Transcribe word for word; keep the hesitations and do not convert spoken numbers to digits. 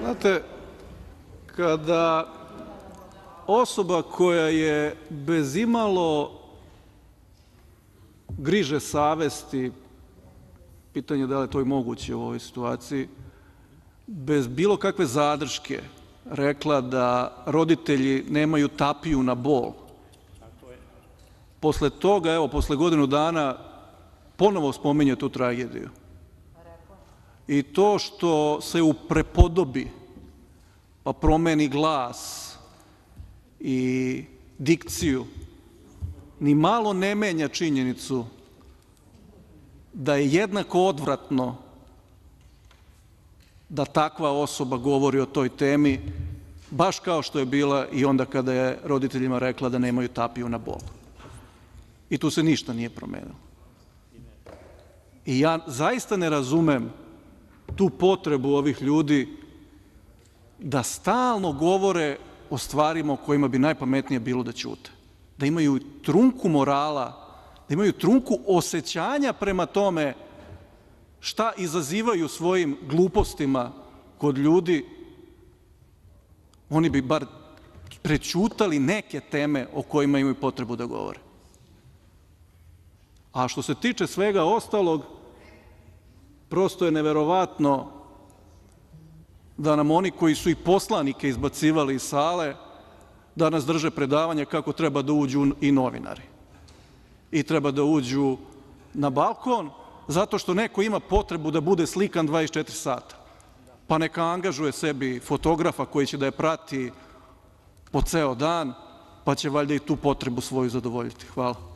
Znate, kada osoba koja je bez imalo griže savesti, pitanje je da li je to i moguće u ovoj situaciji, bez bilo kakve zadrške rekla da roditelji nemaju tapiju na bol, posle toga, evo, posle godinu dana ponovo spominje tu tragediju i to što se uprepodobi pa promeni glas i dikciju ni malo ne menja činjenicu da je jednako odvratno da takva osoba govori o toj temi, baš kao što je bila i onda kada je roditeljima rekla da nemaju tapiju na bol. I tu se ništa nije promenilo. I ja zaista ne razumem tu potrebu ovih ljudi da stalno govore o stvarima o kojima bi najpametnije bilo da ćute, da imaju trunku morala, da imaju trunku osećanja prema tome šta izazivaju svojim glupostima kod ljudi. Oni bi bar prećutali neke teme o kojima imaju potrebu da govore. A što se tiče svega ostalog, prosto je neverovatno da nam oni koji su i poslanike izbacivali iz sale danas drže predavanja kako treba da uđu i novinari i treba da uđu na balkon zato što neko ima potrebu da bude slikan dvadeset četiri sata, pa neka angažuje sebi fotografa koji će da je prati po ceo dan, pa će valjda i tu potrebu svoju zadovoljiti. Hvala.